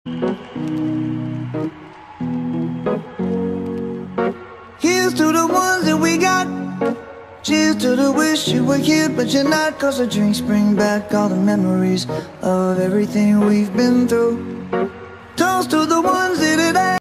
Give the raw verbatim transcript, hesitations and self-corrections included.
Here's to the ones that we got. Cheers to the wish you were here but you're not. Cause the drinks bring back all the memories of everything we've been through. Toast to the ones that it